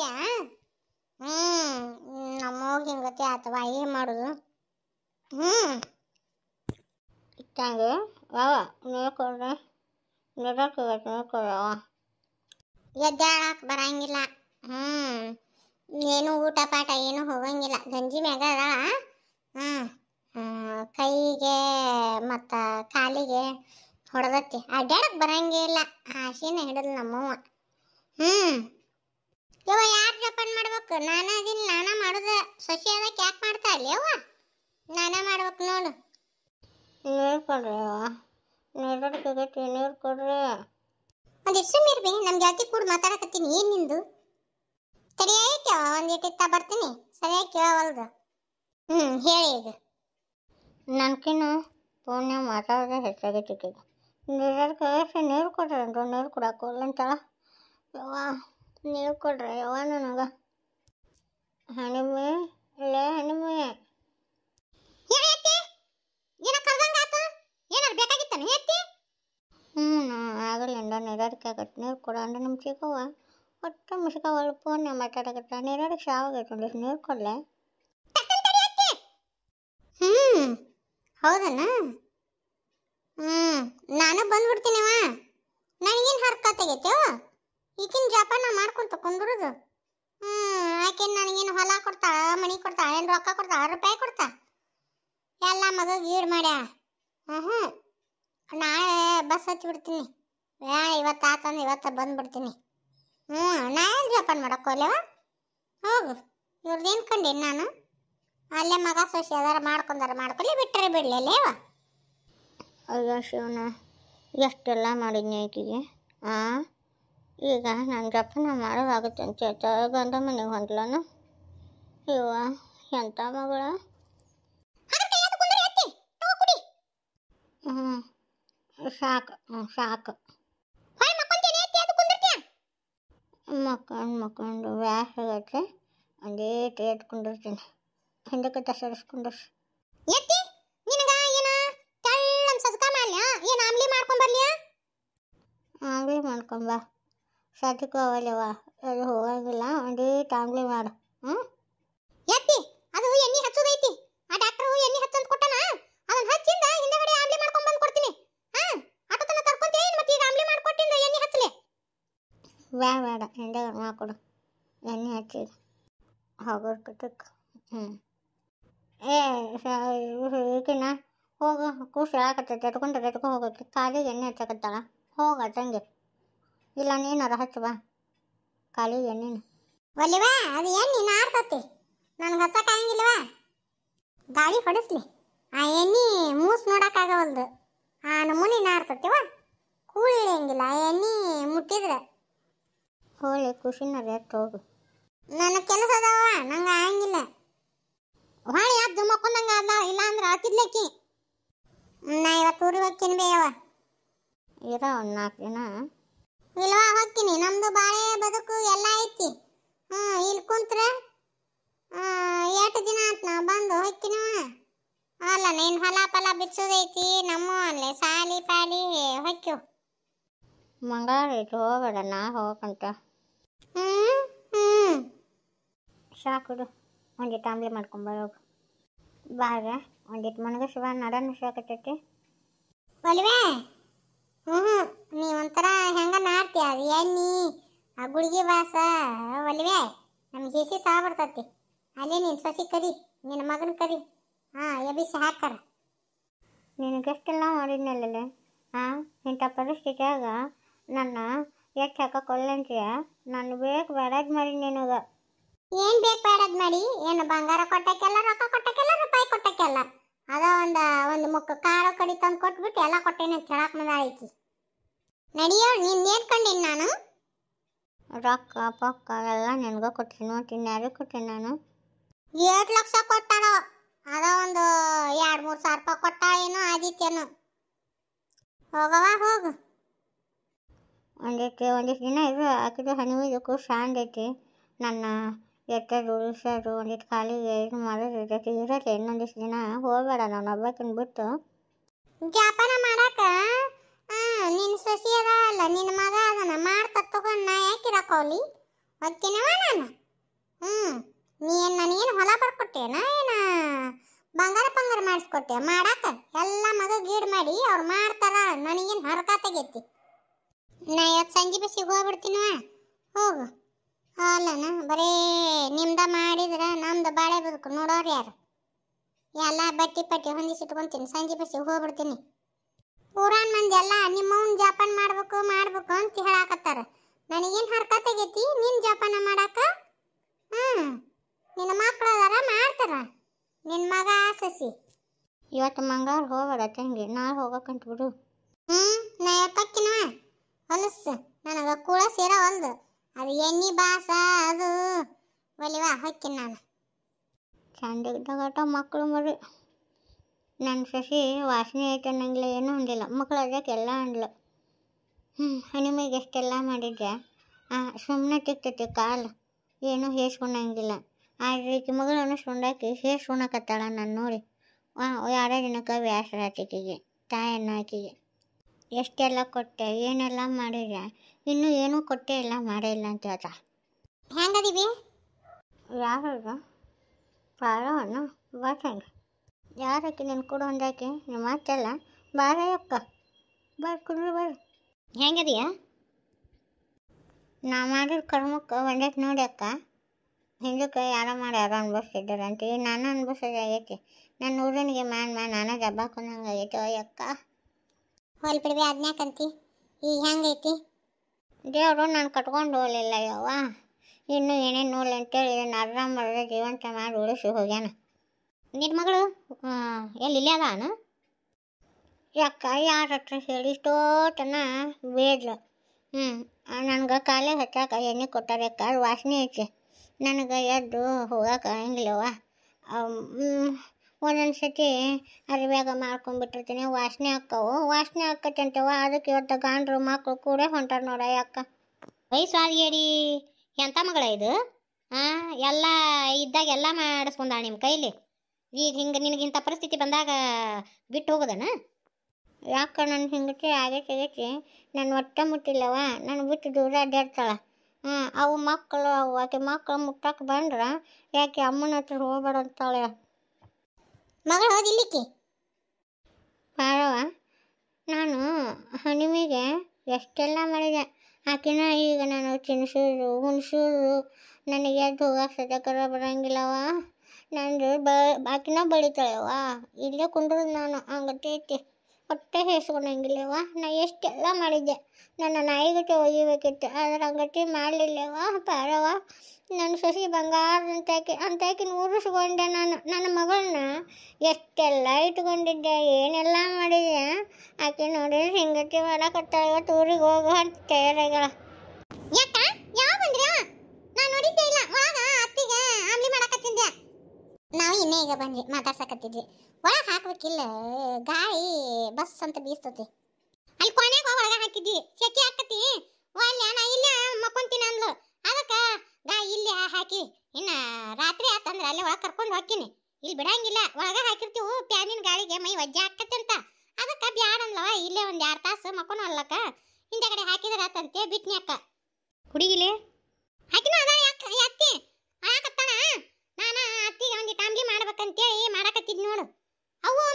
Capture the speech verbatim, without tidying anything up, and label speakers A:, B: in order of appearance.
A: ಮಾಡ್ತೀಯ? ಹ್ಮ್ ನಮ್ಮವ್ಗ ಹಿಂಗತಿ ಆತವ, ಏನು ಮಾಡೋದು? ಹ್ಞೂ ಇಟ್ಟಂಗೆ ಯಾವ ನೋಡ್ಕೊಡ್ರಿ, ನೋಡಕ್ಕೆ ನೋಡ್ಕೊಳವ ಎದ್ದಾಳಕ್ಕೆ ಬರಂಗಿಲ್ಲ. ಹ್ಞೂ ಏನು ಊಟ ಪಾಠ ಏನು ಹೋಗಂಗಿಲ್ಲ, ಗಂಜಿ ಮ್ಯಾಗ ಅದಾಳ. ಹ್ಞೂ ಕೈಗೆ ಮತ್ತು ಕಾಲಿಗೆ ಹೊಡೆದತ್ತಿ, ಅಡ್ಡಾಡಕ್ಕೆ ಬರಂಗಿಲ್ಲ. ಹಾಸಿನ ಹಿಡಿದ್ಲು ನಮ್ಮವ್ವ. ಹ್ಞೂ ಯವ್ವ ಯಾರು ಜೋಪಾನ ಮಾಡ್ಬೇಕು? ನಾನು ಅದೀನಿ, ನಾನೇ ಮಾಡೋದು. ಸೊಸೆ ಅದಕ್ಕೆ ಯಾಕೆ ಮಾಡ್ತಾ ಇಲ್ಲ ಯವ್ವ? ನಾನೇ ಮಾಡ್ಬೇಕು ನೋಡು. ನೀರು ಕೊಡ್ರಿ ಯವ್ವ, ನೀರಡ್ಕಾಗೈತಿ, ನೀರು ಕೊಡ್ರಿ. ಒಂದಿಷ್ಟು ಸುಮ್ಮೀರ್ ಬಿ, ನಮ್ಮ ಜಾತಿ ಕೂಡ ಮಾತಾಡಕತ್ತೀನಿ. ಏನು ನಿಂದು? ಸರಿಯಾಗಿ ಒಂದಿಟ್ಟು ಇತ್ತ ಬರ್ತೀನಿ, ಸರಿಯಾಗಿ ಕೇಳವಲ್ದು. ಹ್ಞೂ ಹೇಳಿ ಈಗ. ನನ್ಕಿನ್ನು ಫೋನ್ಯಾಗ ಮಾತಾಡೋದೇ ಹೆಚ್ಚಾಗೈತಿ ಈಗ. ನೀರಡ್ಕಾಗೈತಿ, ನೀರು ಕೊಡ್ರಿ ಅಂದ್ರು ನೀರು ಕೊಡಕ್ಕೆ ಅಂತಾಳ. ಯವ್ವ ನೀರು ಕೊಡ್ರಿ ಯವ್ವ ನನಗೆ. ಹಣಿಮೆ ಇಲ್ಲೇ ಹಣಿಮೆ ಹ್ಞೂ ಆಗಲಿಂದ ನೀರಡ್ಕಾಗತ್ತೆ, ನೀರು ಕೊಡ ಅಂದ್ರೆ ನಮ್ಮ ಚಿಕ್ಕವ್ವ ಒಟ್ಟು ಮುಸ್ಕವಲ್ಲ, ಫೋನ್ಯಾಗ ಮಾತಾಡಕತ್ತ. ನೀರಡಕ್ಕೆ ಶಾವಾಗೈತೆ, ಒಂದಿಷ್ಟು ನೀರು ಕೊಡಲೆ. ಹ್ಞೂ ಹೌದನ? ಹ್ಞೂ ನಾನು ಬಂದ್ಬಿಡ್ತೀನಿವ. ನನಗೇನು ಹರ್ಕತ್ತಾಗೈತೆವ? ಈಗಿನ ಜಪಾನ ಮಾಡ್ಕೊಂತ ಕುಂದ್ರುದು. ಹ್ಞೂ ಆಕೆನು ನನಗೇನು ಹೊಲ ಕೊಡ್ತಾಳ, ಮನೆ ಕೊಡ್ತಾಳ, ಏನು ರೊಕ್ಕ ಕೊಡ್ತಾಳ, ಆರು ರೂಪಾಯಿ ಕೊಡ್ತಾ ಎಲ್ಲ ಮಗ ಗೀಡ್ ಮಾಡ್ಯಾ. ಹ್ಞೂ ಹ್ಞೂ ನಾಳೆ ಬಸ್ ಹಚ್ಚಿಬಿಡ್ತೀನಿ. ಯಾ ಇವತ್ತು ಆತಂದು ಇವತ್ತು ಬಂದುಬಿಡ್ತೀನಿ. ಹ್ಞೂ ನಾ ಏನು ಜೋಪಾನ ಮಾಡಕ್ಕೋಲ್ಯವ? ಹೋಗು, ಇವ್ರದ್ದೇನು ಕಂಡೇನು ನಾನು? ಅಲ್ಲೇ ಮಗ ಸೊಸೆ ಅದಾರ ಮಾಡ್ಕೊಂಡಾರ ಮಾಡ್ಕೊಳ್ಳಿ, ಬಿಟ್ಟರೆ ಬಿಡಲೇವ. ಅಯ್ಯೋ ಶಿವನ, ಎಷ್ಟೆಲ್ಲ ಮಾಡಿದ್ನಿ ಆಕೆಗೆ. ಹಾಂ ಈಗ ನನ್ನ ಜೋಪಾನ ಮಾಡೋದಾಗುತ್ತೆ ಅಂತ ಗಂಡ ಮನೆಗೆ ಹೊಂಟ್ಲನು. ಇವ ಎಂಥ ಮಗಳ. ಹ್ಞೂ ಸಾಕು, ಹ್ಞೂ ಸಾಕು. ಮಕ್ಕೊಂಡು ಮಕ್ಕೊಂಡು ವ್ಯಾಸಾಗೈತೆ, ಒಂದೇಟು ಎತ್ಕೊಂಡಿರ್ತೀನಿ. ಹಿಂದಕ್ಕೆ ತಸರಿಸ್ಕೊಂಡ್ರೆ ಎತ್ತಿ ನಿನಗ ಏನು ತೆಳ್ಳಂ ಸಸ್ಕ ಮಾಡ್ಲ? ಏನು ಆಮ್ಲಿ ಮಾಡ್ಕೊಂಬರ್ಲಿಯ? ಆಮ್ಲಿ ಮಾಡ್ಕೊಂಬ, ಸದ್ಯಕ್ಕೆ ಹೋಗಲ್ಲವ, ಅದು ಹೋಗಂಗಿಲ್ಲ. ಒಂದೇಟು ಆಮ್ಲಿ ಮಾಡು. ಹ್ಞೂ ಎತ್ತಿ ಅದು ಎಣ್ಣೆ ಹಚ್ಚೋದೈತಿ. ಆ ಡಾಕ್ಟ್ರು ಎಣ್ಣೆ ಹಚ್ಚಂತ ಕೊಟ್ಟನ, ಅದನ್ನ ಹಚ್ಚಿಂದ ಹಿಂದೆಗಡೆ ಆಮ್ಲಿ ಮಾಡ್ಕೊಂಬಂದು ಕೊಡ್ತೀನಿ. ಹಾಂ ಆಟೋ ತನ ಕರ್ಕೊಂತೇನು ಮತ್ತೆ ಈಗ ಆಮ್ಲಿ ಮಾಡ್ಕೊಟ್ಟಿಂದ ಎಣ್ಣೆ ಹಚ್ಚಲಿ? ಬೇಡ ಬೇಡ, ಹಿಂದೆಗಡೆ ಮಾಡ್ಕೊಡು, ಎಣ್ಣೆ ಹಚ್ಚಿ ಹೋಗೋರ್ಕಟ್ಟಕ್ಕೆ. ಹ್ಞೂ ಏ ಈಗಿನ ಹೋಗು, ಕೂಸು ಹೇಳಕತ್ತೈತೆ, ಎತ್ಕೊಂಡು ಎತ್ಕೊಂಡು ಹೋಗೋಕೆ ಕಾಲಿಗೆ ಎಣ್ಣೆ ಹಚ್ಚಕತ್ತಾಳ. ಹೋಗ ತಂಗಿ, ಇಲ್ಲ ನೀನಾರ ಹಚ್ಚು ಬಾ ಕಾಲಿಗೆ ಎಣ್ಣೆನ. ಒಲ್ಲಿವಾ ಅದು ಎಣ್ಣೆ ನಾರ್ತತಿ, ನನಗೆ ಹಚ್ಚಕ್ಕಾಗಂಗಿಲ್ವಾ? ಗಾಳಿ ಹೊಡಿಸ್ಲಿ, ಆ ಎಣ್ಣೆ ಮೂಸು ನೋಡೋಕ್ಕಾಗವಲ್ದು, ಆ ನಮೂನಿ ನಾರ್ತತಿವ. ಕೂಳಿ ಇಳಿಯಂಗಿಲ್ಲ ಆ ಎಣ್ಣೆ ಮುಟ್ಟಿದ್ರೆ. ಹೋಳಿ ಖುಷಿನಾರ ಎತ್ತು ಹೋಗು. ನನ್ನ ಕೆಲಸ ಅದಾವ, ನಂಗೆ ಆಗಂಗಿಲ್ಲ. ಹೊಳೆ ಅದ್ದು ಮಕ್ಕೊಂದಂಗೆ ಅದ, ಇಲ್ಲ ಅಂದ್ರೆ ಹಾಕಿದ್ಲಕ್ಕಿ. ನಾ ಇವತ್ತು ಊರಿಗೆ ಹೋಗ್ತೀನಿ ಬೇಯವ. ಇರೋ ಒಂದು ನಾಲ್ಕು ದಿನ. ಇಲ್ವಾ ಹೋಗ್ತೀನಿ, ನಮ್ಮದು ಬಾಳೆ ಬದುಕು ಎಲ್ಲ ಐತಿ. ಹ್ಞೂ ಇಲ್ಲಿ ಕುಂತ್ರೆ ಎಷ್ಟು ದಿನ ಆಯ್ತು ನಾ ಬಂದು ಹೋಗ್ತೀನಿವ. ಅಲ್ಲ ನೀನು ಹೊಲ ಫಲ ಬಿಚ್ಚೋದೈತಿ, ನಮ್ಮ ಅಲ್ಲೇ ಸಾಲಿ ಪಾಲಿ ಹೊಕ್ಕು. ಮಂಗಾರ ಐತಿ ಹೋಗಬೇಡ, ನಾ ಹೋಗಕ್ಕಂತ. ಹ್ಞೂ ಹ್ಞೂ ಸಾಕುಡು, ಒಂದಿಟ್ಟು ಆಮ್ಲಿ ಮಾಡ್ಕೊಂಬರೋಗು. ಬಾಗ ಒಂದಿಟ್ಟು ಮನಗಸುವ, ನಡನ ಸಾಕತೈತಿ. ಒಲ್ವೇ ಹ್ಞೂ ಹ್ಞೂ ನೀ ಒಂಥರ ಹೆಂಗ ನಾಡ್ತೀಯ, ಅದು ಎಣ್ಣೆ ಆ ಗುಳಿಗೆ ವಾಸ. ಒಲ್ವೇ ನಮ್ಗೆ ಹೇಸಿ ಸಹ ಬರ್ತತಿ. ಅಲ್ಲೇ ನೀನು ಸೊಸಿ ಕರಿ, ನಿನ್ನ ಮಗನ ಕರಿ. ಹಾಂ ಎಬಿಸಿ ಹಾಕಾರ. ನಿನಗೆಷ್ಟೆಲ್ಲ ಮಾಡಿದ್ನಲ್ಲೇ. ಹಾಂ ಇಂಥ ಪರಿಸ್ಥಿತಿಯಾಗ ನನ್ನ ಎಷ್ಟು ಹಾಕೋಕೊಲ್ಲಂತೀಯ? ನಾನು ಬೇಕು ಬೇಡದ್ ಮಾಡಿ ನಿನಗೆ. ಏನು ಬೇಕು ಬೇಡದ್ ಮಾಡಿ? ಏನು ಬಂಗಾರ ಕೊಟ್ಟಕ್ಕೆಲ್ಲ, ರೊಕ್ಕ ಕೊಟ್ಟಕ್ಕೆಲ್ಲ, ರೂಪಾಯಿ ಕೊಟ್ಟಕ್ಕೆಲ್ಲ? ಅದ ಒಂದು ಒಂದು ಮುಖ ಕಾಳು ಕಡಿ ತಂದು ಕೊಟ್ಬಿಟ್ಟು ಎಲ್ಲ ಕೊಟ್ಟೇನೆ ಚಳಾಕ್ ಮದ ಐತಿ. ನಡಿಯೋ, ನೀನು ನೇರ್ಕೊಂಡೇನು ನಾನು? ರೊಕ್ಕ ಪಕ್ಕ ಎಲ್ಲ ನಿನಗೆ ಕೊಡ್ತೀನಿ, ನೋಡ್ತೀನಿ ಯಾರಿಗೆ ಕೊಟ್ಟೇನೆ ನಾನು? ಏಳು ಲಕ್ಷ ಕೊಟ್ಟಾಳೋ, ಅದ ಒಂದು ಎರಡು ಮೂರು ಸಾವಿರ ರೂಪಾಯಿ ಕೊಟ್ಟಾಳೇನೋ ಆದಿತ್ಯನು. ಹೋಗವ ಹೋಗು. ಒಂದಿಟ್ಟು ಒಂದಿಷ್ಟು ದಿನ ಇದು ಹಾಕಿದ್ದು ಹನಿವಿದಕ್ಕೂ ಶಾಂಡೈತಿ. ನನ್ನ ಎತ್ತದು ಉಳಿಸೋದು ಒಂದಿಟ್ಟು ಕಾಲಿಗೆ ಇದು ಮಾಡೋದು ಇರ್ತೈತಿ. ಇರತ್ತೆ ಇನ್ನೊಂದಿಷ್ಟು ದಿನ, ಹೋಗಬೇಡ ನಾನು ಒಬ್ಬಾಕಿನ ಬಿಟ್ಟು. ಜಪಾನ ಮಾಡಾಕ ನಿನ್ನ ಸೊಸಿ ಅದ ಅಲ್ಲ, ನಿನ್ನ ಮಗ ಅದನ್ನ ಮಾಡ್ತಾ ತಗೊಂಡು ನಾ ಯಾಕೆ ಇರಕೋಲಿ? ಹೊಕ್ಕಿನವ ನಾನು. ಹ್ಞೂ ನೀನು ನನಗೇನು ಹೊಲ ಬರ್ಕೊಟ್ಟೇನ ಏನ ಬಂಗಾರ ಬಂಗಾರ ಮಾಡಿಸ್ಕೊಟ್ಟೆ ಮಾಡಾಕ? ಎಲ್ಲ ಮಗ ಗೀಡ್ ಮಾಡಿ ಅವ್ರು ಮಾಡ್ತಾರ, ನನಗೇನು ಹರಕ ತೆಗೈತಿ. ನಾ ಇವತ್ತು ಸಂಜೆ ಬಸ್ಸಿಗೆ ಹೋಗ್ಬಿಡ್ತೀನವ. ಹೋಗು. ಅಲ್ಲನ ಬರೀ ನಿಮ್ದ ಮಾಡಿದ್ರೆ ನಮ್ದು ಬಾಳೆ ಬದುಕು ನೋಡೋರು ಯಾರು? ಎಲ್ಲ ಬಟ್ಟಿ ಪಟ್ಟಿ ಹೊಂದಿಸಿಟ್ಕೊಂತೀನಿ, ಸಂಜೆ ಬಸ್ಸಿಗೆ ಹೋಗ್ಬಿಡ್ತೀನಿ. ಊರಾನ್ ಮಂದಿ ಎಲ್ಲ ನಿಮ್ಮವ್ನ ಜೋಪಾನ ಮಾಡ್ಬೇಕು ಮಾಡ್ಬೇಕು ಅಂತ ಹೇಳಾಕತ್ತಾರ. ನನಗೇನು ಹರ್ಕ ತೆಗೈತಿ ನಿನ್ನ ಜೋಪಾನ ಮಾಡಾಕ? ಹ್ಞೂ ನಿನ್ನ ಮಕ್ಳು ಅದಾರ ಮಾಡ್ತಾರ, ನಿನ್ನ ಮಗ ಸಸಿ. ಇವತ್ತು ಮಂಗಳವಾರ ಹೋಗ್ಬೇಡ ತಂಗಿ, ನಾಳೆ ಹೋಗಕ್ಕಂತ ಬಿಡು. ಹ್ಞೂ ನಾ ಇವತ್ತಕ್ಕಿನವ ಹೊಲಸು ನನಗೆ ಕೂಳ ಸೇರ ಹೊಲ್ದು, ಅದು ಎಣ್ಣೆ ಬಾಸ ಅದು ಒಲಿವ ಹೊಕ್ಕಿನ ನಾನು. ಚಂದಿದ್ದಗಟ ಮಕ್ಕಳು ಮರಿ ನನ್ನ ಸಸಿ ವಾಸನೆ ಐತೆ ಅನ್ನಂಗಿಲ್ಲ, ಏನೂ ಅಂದಿಲ್ಲ. ಮಕ್ಕಳು ಅದಕ್ಕೆ ಎಲ್ಲ ಅಂದ್ಲು. ಹ್ಞೂ ಹನಿಮೆಗೆ ಎಷ್ಟೆಲ್ಲ ಮಾಡಿದ್ದೆ, ಸುಮ್ಮನೆ ತಿಕ್ತೈತಿ ಕಾಲು, ಏನೂ ಹೇಸ್ಕೊಂಡಂಗಿಲ್ಲ. ಆದರೆ ಈಕೆ ಮಗಳನ್ನು ಸುಂಡಾಕಿ ಹೇಸ್ಕೊಳಕತ್ತಾಳ ನಾನು ನೋಡಿ. ಎರಡೇ ದಿನಕ್ಕೆ ವ್ಯಾಸರ ಆಕಿಗೆ, ತಾಯನ್ನ ಆಕಿಗೆ. ಎಷ್ಟೆಲ್ಲ ಕೊಟ್ಟೆ, ಏನೆಲ್ಲ ಮಾಡಿದೆ, ಇನ್ನೂ ಏನೂ ಕೊಟ್ಟೇ ಇಲ್ಲ ಮಾಡೇ ಇಲ್ಲ ಅಂತ ಹೇಳ್ತಾ. ಹೆಂಗದೀವಿ? ಯಾರು ಪಾರವಣ್ಣ ಬಾಸಂಗೆ ಯಾರಕ್ಕೆ ನಿನ್ನ ಕೂಡ ಹೊಂದಾಕಿ ನಿಮ್ಮ ಮಾತೆಲ್ಲ ಬಾರ ಅಕ್ಕ ಬಾರ್ ಕುಡ್ರಿ ಬರ್ರಿ. ಹೆಂಗದೀಯ? ನಾ ಮಾಡಿದ ಕರ್ಮಕ್ಕೆ ಒಂದಕ್ಕೆ ನೋಡಿ ಅಕ್ಕ, ಹಿಂದಕ್ಕೆ ಯಾರೋ ಮಾಡಿ ಯಾರೋ ಅನ್ಭವಿಸ್ತಿದ್ದಾರಂತ, ಈಗ ನಾನು ಅನ್ಭವಿಸೋದಾಗೈತಿ. ನನ್ನ ಊರನಿಗೆ ಮ್ಯಾನ್ ಮ್ಯಾನ್ ನಾನೇ ಜಬ್ಬಾಕೊಂಡಂಗೆ ಆಗೈತೆ. ಅಯ್ಯಕ್ಕ ಹೋಲ್ ಬಿಡ್ಬಿ, ಅದ್ನ್ಯಾಕಂತಿ? ಈಗ ಹೆಂಗೈತಿ? ದೇವರು ನಾನು ಕಟ್ಕೊಂಡು ಹೋಗಲಿಲ್ಲ ಯವ್ವ, ಇನ್ನೂ ಏನೇನು ನೋಡಲಿ ಅಂತೇಳಿ ಇದನ್ನು ಅರ್ಧ ಮರ್ಧ ಜೀವಂತ ಮಾಡಿ ಉಳಿಸಿ ಹೋಗ್ಯಾನ. ನಿನ್ನ ಮಗಳು ಎಲ್ಲಿ ಇಲ್ಲೇ ಅದಾನ? ಯಾಕ ಯಾರ ಹತ್ರ ಹೇಳಿ ಇಷ್ಟೋತನ ಬೇಡ್ಲು. ಹ್ಞೂ ನನಗೆ ಕಾಲೇ ಹಚ್ಚಾಕ ಎಣ್ಣೆ ಕೊಟ್ಟಾರೆ ಅಕ್ಕ, ಅದು ವಾಸನೆ ಐತಿ. ನನಗೆ ಎದ್ದು ಹೋಗಕ್ಕೆ ಆಗಂಗಿಲ್ಲವ್ವ. ಒಂದೊಂದು ಸತಿ ಅರಿವ್ಯಾಗ ಮಾಡ್ಕೊಂಡ್ಬಿಟ್ಟಿರ್ತೀನಿ, ವಾಸನೆ ಅಕ್ಕವು ವಾಸನೆ ಆಕ್ಕತಿ ಅಂತವ. ಅದಕ್ಕೆ ಇವತ್ತು ಗಂಡ್ರು ಮಕ್ಕಳು ಕೂಡ ಹೊಂಟಾರ ನೋಡ ಅಕ್ಕ. ವಯಸ್ಸು ಆದ್ಗೇಡಿ ಎಂಥ ಮಗಳ ಇದು? ಹಾಂ ಎಲ್ಲ ಇದ್ದಾಗ ಎಲ್ಲ ಮಾಡಿಸ್ಕೊಂಡ ನಿಮ್ಮ ಕೈಲಿ, ಈಗ ಹಿಂಗೆ ನಿನಗಿಂಥ ಪರಿಸ್ಥಿತಿ ಬಂದಾಗ ಬಿಟ್ಟು ಹೋಗೋದನ? ಯಾಕ ನನ್ನ ಹಿಂಗತಿ ಆಗೈತೆ ಆಗೈತಿ, ನನ್ನ ಒಟ್ಟೆ ಮುಟ್ಟಿಲ್ಲವ, ನಾನು ಬಿಟ್ಟು ದೂರ ಅಡ್ಡಾಡ್ತಾಳೆ. ಹಾಂ ಅವು ಮಕ್ಕಳು ಅವು ಆಕೆ ಮಕ್ಕಳು ಮುಟ್ಟಕ್ಕೆ ಬಂದ್ರೆ ಯಾಕೆ ಅಮ್ಮನ ಹತ್ರ ಹೋಗ್ಬೇಡ ಅಂತಾಳೆ. ಮಗಳು ಹೋದಿಲ್ಲಿಕ್ಕಿ ಪಾರವ, ನಾನು ಹನಿಮಿಗೆ ಎಷ್ಟೆಲ್ಲ ಮಾಡಿದೆ. ಆಕಿನ ಈಗ ನಾನು ತಿನ್ಸೋದು ಉಣ್ಸೋದು, ನನಗೆ ಎದ್ದು ಹೋಗಕ್ಕೆ ಸದ್ಯಕರ ಬರೋಂಗಿಲ್ಲವ. ನಂದು ಬ ಆಕಿನ ಬಳಿತಾಳೆವ, ಇಲ್ಲೇ ಕುಂಡ್ರದು ನಾನು ಹಂಗತೈತಿ. ಹೊಟ್ಟೆ ಹೇಸ್ಕೊಂಡಂಗಿಲ್ಲವ. ನಾ ಎಷ್ಟೆಲ್ಲ ಮಾಡಿದ್ದೆ, ನನ್ನ ನಾಯಿಗಟ್ಟೆ ಒಯ್ಯಬೇಕಿತ್ತು, ಆದರೆ ಹಂಗತಿ ಮಾಡಲಿಲ್ಲವ ಪಾರವ. ನನ್ನ ಸಸಿ ಬಂಗಾರದಂತಾಕಿ ಅಂತಾಕಿನ ಊರಿಸ್ಕೊಂಡೆ ನಾನು. ನನ್ನ ಮಗಳನ್ನ ಎಷ್ಟೆಲ್ಲ ಇಟ್ಕೊಂಡಿದ್ದೆ, ಏನೆಲ್ಲ ಮಾಡಿದೆ. ಆಕೆ ನೋಡಿದ್ರೆ ಹಿಂಗತಿ ಮಾಡಕತ್ತಾಳ. ಇವತ್ತು ಊರಿಗೆ ಹೋಗೋ ಅಂತ ತಯಾರಾಗ್ಯಾಳ. ಯಾಕ ಯಾವ ಬಂದ್ರಿ? ನಾನು ನೋಡಿದ್ದೆ ಇಲ್ಲ, ಒಳಗ ಅತ್ತಿಗೆ ಆಮ್ಲಿ ಮಾಡಕತ್ತಿದ್ದೆ. ನಾವು ಇನ್ನೇ ಈಗ ಬಂದ್ವಿ ಮಾತಾಡ್ಸಕತ್ತಿದ್ವಿ. ಒಳಗೆ ಹಾಕ್ಬೇಕಿಲ್ಲ, ಗಾಳಿ ಬಸ್ ಅಂತ ಬೀಸ್ತತಿ. ಅಲ್ಲಿ ಕೊನೆಗೆ ಒಳಗೆ ಹಾಕಿದ್ವಿ, ಸೆಕೆ ಹಾಕತಿ ಒಳ್ಳೆ ನಾ ಇಲ್ಲೇ ಮಕ್ಕೊಂತೀನಿ ಅಂದ್ಲು. ಅದಕ್ಕೆ ಗಾ ಇಲ್ಲಿ ಹಾಕಿ ಇನ್ನು ರಾತ್ರಿ ಆತಂದ್ರೆ ಅಲ್ಲೇ ಒಳಗೆ ಕರ್ಕೊಂಡು ಹೋಗ್ತೀನಿ. ಇಲ್ಲಿ ಬಿಡಂಗಿಲ್ಲ, ಒಳಗೆ ಹಾಕಿರ್ತೀವಿ ಪ್ಯಾನಿನ ಗಾಳಿಗೆ ಮೈ ವಜ್ಜೆ ಹಾಕತ್ತೆ ಅಂತ. ಅದಕ್ಕೆ ಬ್ಯಾಡ ಅಂದ್ಲವ, ಇಲ್ಲೇ ಒಂದು ಎರಡು ತಾಸು ಮಕ್ಕೊಂಡು ಅಲ್ಲಕ್ಕ ಹಿಂದೆ ಕಡೆ ಹಾಕಿದ್ರೆ ಆತಂತೆ ಬಿಟ್ನಿ ಅಕ್ಕ. ಹುಡುಗಿಲಿ ಹಾಕಿನ ಅದ ಯಾಕೆ ಅತ್ತಿ ಹಾಕತ್ತಾನ. ನಾನು ಅತ್ತಿಗೆ ಒಂದು ಟಾಮ್ಲಿ ಮಾಡ್ಬೇಕಂತೇಳಿ ಮಾಡಕತ್ತಿದ್ ನೋಡು. ಅವು